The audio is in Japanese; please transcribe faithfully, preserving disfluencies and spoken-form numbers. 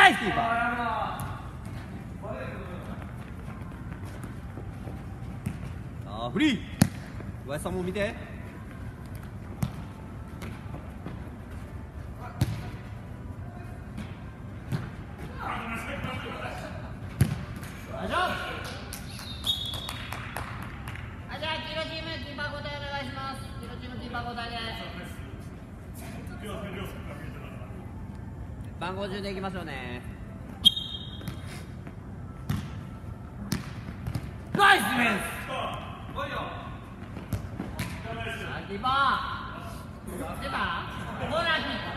ナイスキーパー。さあフリー、小林さんも見て。 大丈夫。あ、じゃあ黄色チームキーパー交代お願いします。黄色チームキーパー交代です。番号順でいきましょうね。ナイスディフェンス。キーパー出た？コーナーキック。